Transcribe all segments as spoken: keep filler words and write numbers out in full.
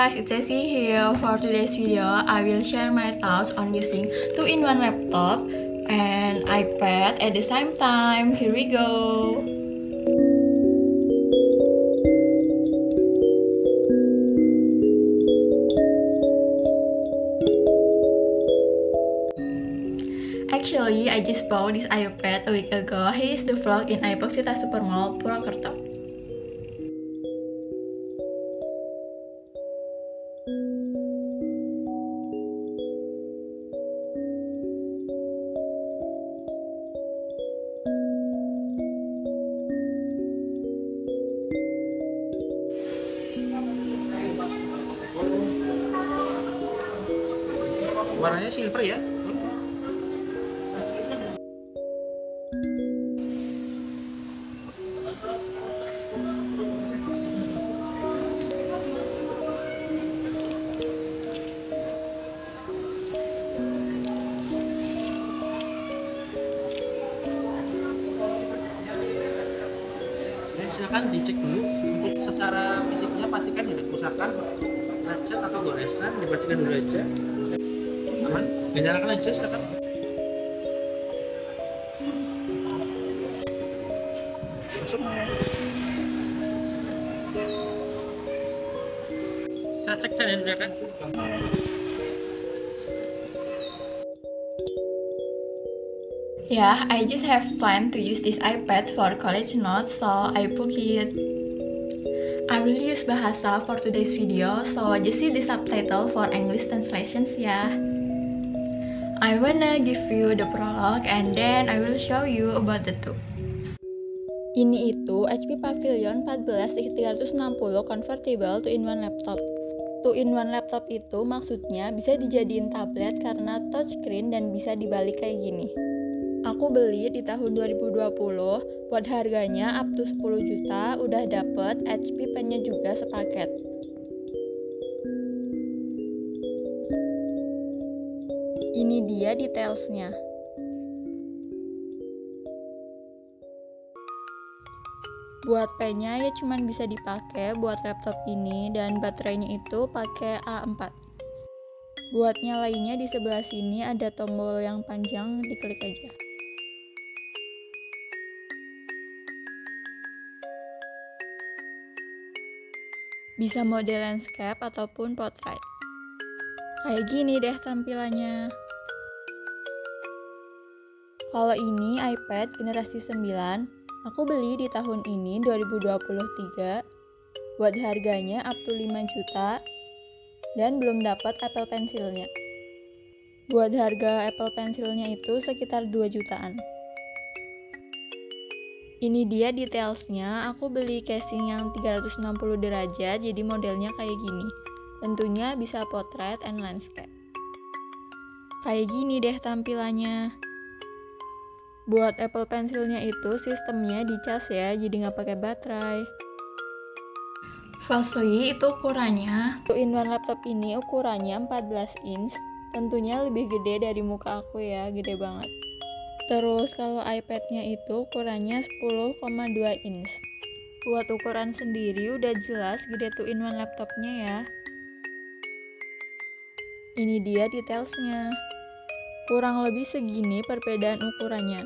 guys, it's Ceci here. For today's video, I will share my thoughts on using two in one laptop and iPad at the same time. Here we go. Actually, I just bought this iPad a week ago. Here is the vlog in Ipoxita Supermall, Purwokerto. Warnanya silver ya. Ya, silakan dicek dulu untuk secara fisiknya, pastikan tidak kerusakan, lecet atau goresan, dipastikan dulu aja. Aman, nyalakan aja silakan. Saya cek sana dulu ya kan. Yeah, I just have planned to use this iPad for college notes, so I book it. I will use bahasa for today's video, so just see the subtitle for English translations ya. I wanna give you the prologue and then I will show you about the two. Ini itu H P Pavilion empat belas tiga enam nol Convertible two in one laptop. two in one laptop itu maksudnya bisa dijadiin tablet karena touchscreen dan bisa dibalik kayak gini. Aku beli di tahun dua ribu dua puluh, buat harganya up to sepuluh juta, udah dapet H P pen-nya juga sepaket. Ini dia detailsnya. Buat pen-nya ya cuman bisa dipakai buat laptop ini dan baterainya itu pakai A empat. Buat nyalainnya di sebelah sini ada tombol yang panjang, diklik aja. Bisa mode landscape ataupun portrait. Kayak gini deh tampilannya. Kalau ini iPad generasi sembilan, aku beli di tahun ini dua ribu dua puluh tiga. Buat harganya up to lima juta dan belum dapat Apple Pencil-nya. Buat harga Apple Pencil-nya itu sekitar dua jutaan. Ini dia detailsnya, aku beli casing yang tiga ratus enam puluh derajat, jadi modelnya kayak gini. Tentunya bisa portrait and landscape. Kayak gini deh tampilannya. Buat Apple Pencil-nya itu sistemnya dicas ya, jadi nggak pakai baterai. Firstly, itu ukurannya. two in one laptop ini ukurannya empat belas inch, tentunya lebih gede dari muka aku ya, gede banget. Terus kalau iPad-nya itu ukurannya sepuluh koma dua inch. Buat ukuran sendiri udah jelas gede two in one laptopnya ya. Ini dia detailsnya. Kurang lebih segini perbedaan ukurannya.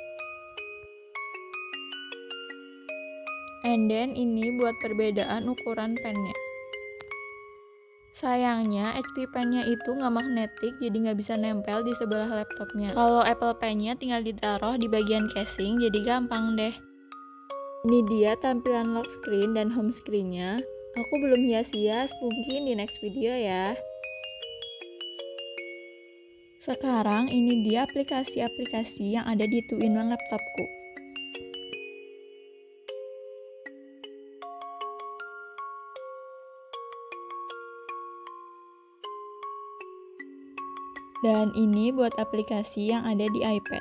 And then ini buat perbedaan ukuran pennya. Sayangnya H P pen-nya itu nggak magnetik, jadi nggak bisa nempel di sebelah laptopnya. Kalau Apple pen-nya tinggal ditaruh di bagian casing, jadi gampang deh. Ini dia tampilan lock screen dan home screen-nya. Aku belum hias-hias, mungkin di next video ya. Sekarang ini dia aplikasi-aplikasi yang ada di two in one laptopku. Dan ini buat aplikasi yang ada di iPad.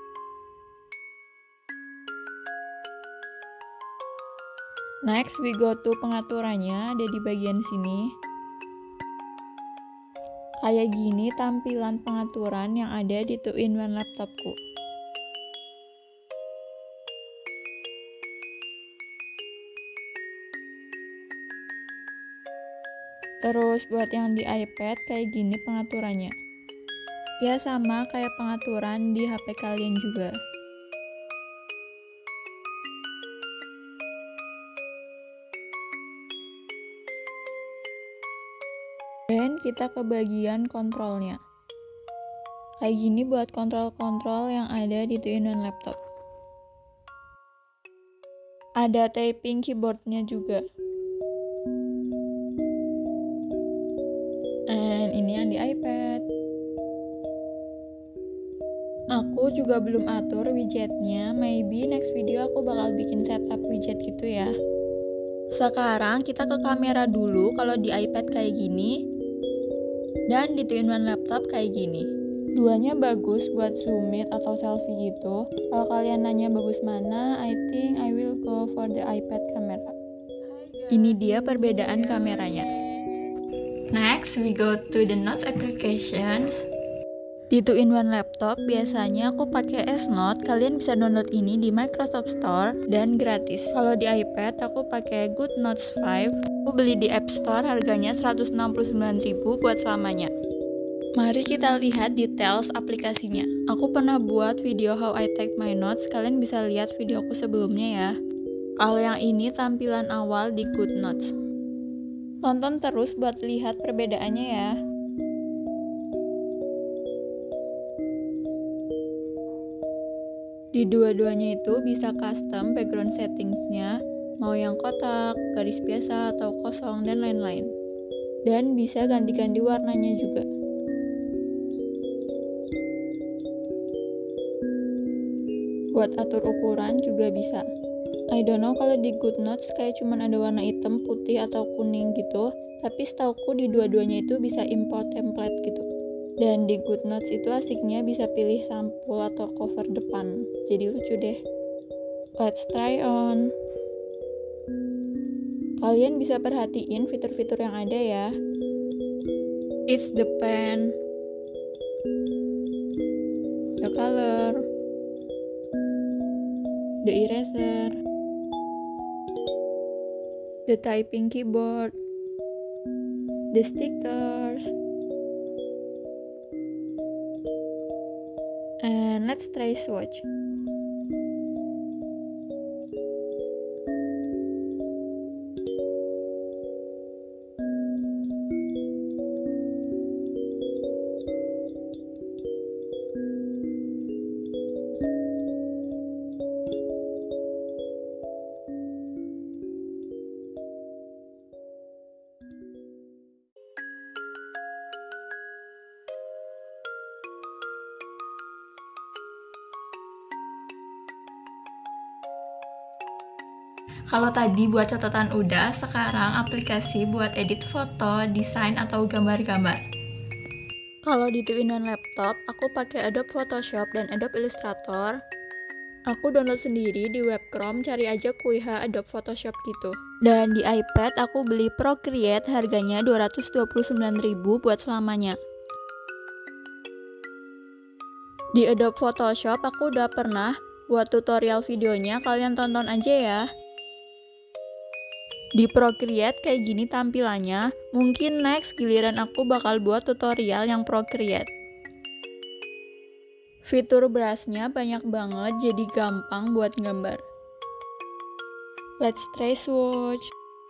Next, we go to pengaturannya, ada di bagian sini. Kayak gini tampilan pengaturan yang ada di two in one laptopku. Terus buat yang di iPad kayak gini pengaturannya. Ya sama kayak pengaturan di H P kalian juga. Dan kita ke bagian kontrolnya. Kayak gini buat kontrol-kontrol yang ada di two in one laptop. Ada typing keyboardnya juga. And ini yang di iPad. Aku juga belum atur widgetnya, maybe next video aku bakal bikin setup widget gitu ya. Sekarang kita ke kamera dulu kalau di iPad kayak gini. Dan di two in one laptop kayak gini. Duanya bagus buat zoom in atau selfie gitu. Kalau kalian nanya bagus mana, I think I will go for the iPad camera. Ini dia perbedaan kameranya. Next, we go to the Notes applications. Di two in one laptop, biasanya aku pakai S-Note. Kalian bisa download ini di Microsoft Store dan gratis. Kalau di iPad, aku pakai GoodNotes five. Aku beli di App Store, harganya seratus enam puluh sembilan ribu rupiah buat selamanya. Mari kita lihat details aplikasinya. Aku pernah buat video how I take my notes. Kalian bisa lihat videoku sebelumnya ya. Kalau yang ini tampilan awal di GoodNotes. Tonton terus buat lihat perbedaannya ya. Di dua-duanya itu bisa custom background settingsnya, mau yang kotak, garis biasa, atau kosong, dan lain-lain. Dan bisa ganti-ganti warnanya juga. Buat atur ukuran juga bisa. I don't know kalau di GoodNotes kayak cuman ada warna hitam, putih, atau kuning gitu, tapi setauku di dua-duanya itu bisa import template gitu. Dan di GoodNotes itu asiknya bisa pilih sampul atau cover depan. Jadi lucu deh. Let's try on. Kalian bisa perhatiin fitur-fitur yang ada ya. It's the pen, the color, the eraser, the typing keyboard, the stickers. And let's try swatch. Kalau tadi buat catatan udah, sekarang aplikasi buat edit foto, desain, atau gambar-gambar. Kalau di two in one laptop, aku pakai Adobe Photoshop dan Adobe Illustrator. Aku download sendiri di web Chrome, cari aja Q I H Adobe Photoshop gitu. Dan di iPad aku beli Procreate, harganya dua ratus dua puluh sembilan ribu rupiah buat selamanya. Di Adobe Photoshop aku udah pernah buat tutorial videonya, kalian tonton aja ya. Di Procreate kayak gini tampilannya, mungkin next giliran aku bakal buat tutorial yang Procreate. Fitur brushnya banyak banget, jadi gampang buat gambar. Let's try swatch.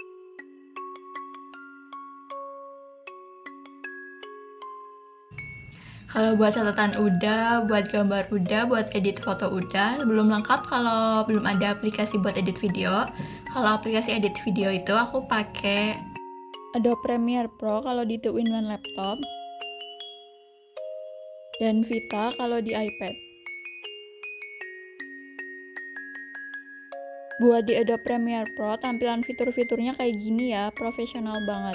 Kalau buat catatan udah, buat gambar udah, buat edit foto udah. Belum lengkap kalau belum ada aplikasi buat edit video. Kalau aplikasi edit video itu aku pakai Adobe Premiere Pro kalau di two in one laptop. Dan Vita kalau di iPad. Buat di Adobe Premiere Pro, tampilan fitur-fiturnya kayak gini ya, profesional banget.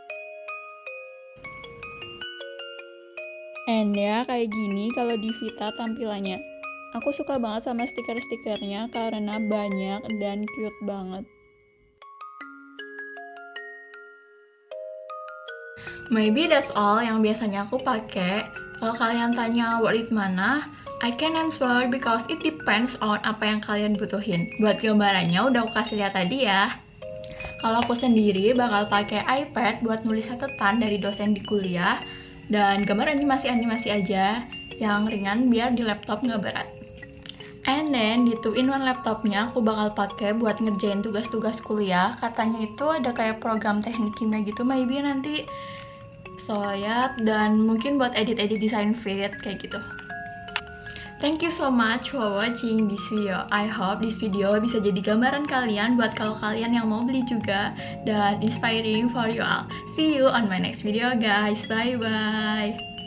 And ya, kayak gini kalau di Vita tampilannya. Aku suka banget sama stiker-stikernya karena banyak dan cute banget. Maybe that's all yang biasanya aku pakai. Kalau kalian tanya worth it mana, I can answer because it depends on apa yang kalian butuhin. Buat gambarannya udah aku kasih lihat tadi ya. Kalau aku sendiri bakal pakai iPad buat nulis catatan dari dosen di kuliah, dan gambar animasi-animasi aja yang ringan biar di laptop nggak berat. And then di two in one laptopnya aku bakal pakai buat ngerjain tugas-tugas kuliah. Katanya itu ada kayak program teknik kimia gitu, maybe nanti. So ya, dan mungkin buat edit-edit desain feed kayak gitu. Thank you so much for watching this video. I hope this video bisa jadi gambaran kalian buat kalau kalian yang mau beli juga, dan inspiring for you all. See you on my next video guys. Bye bye.